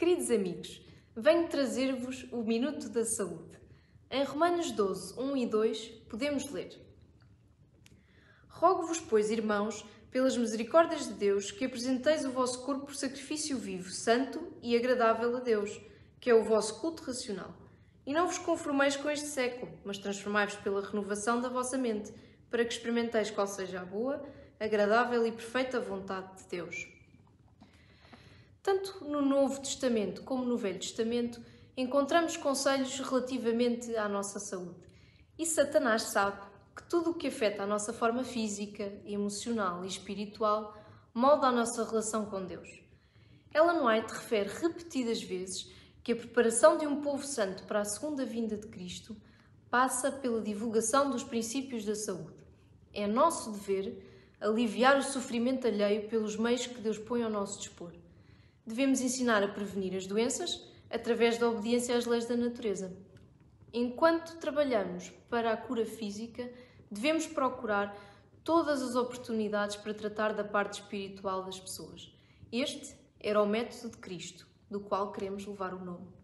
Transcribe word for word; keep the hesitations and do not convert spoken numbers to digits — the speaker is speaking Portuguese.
Queridos amigos, venho trazer-vos o Minuto da Saúde. Em Romanos doze, um e dois, podemos ler: Rogo-vos, pois, irmãos, pelas misericórdias de Deus, que apresenteis o vosso corpo por sacrifício vivo, santo e agradável a Deus, que é o vosso culto racional. E não vos conformeis com este século, mas transformai-vos pela renovação da vossa mente, para que experimenteis qual seja a boa, agradável e perfeita vontade de Deus. Tanto no Novo Testamento como no Velho Testamento, encontramos conselhos relativamente à nossa saúde. E Satanás sabe que tudo o que afeta a nossa forma física, emocional e espiritual molda a nossa relação com Deus. Ellen White refere repetidas vezes que a preparação de um povo santo para a segunda vinda de Cristo passa pela divulgação dos princípios da saúde. É nosso dever aliviar o sofrimento alheio pelos meios que Deus põe ao nosso dispor. Devemos ensinar a prevenir as doenças através da obediência às leis da natureza. Enquanto trabalhamos para a cura física, devemos procurar todas as oportunidades para tratar da parte espiritual das pessoas. Este era o método de Cristo, do qual queremos levar o nome.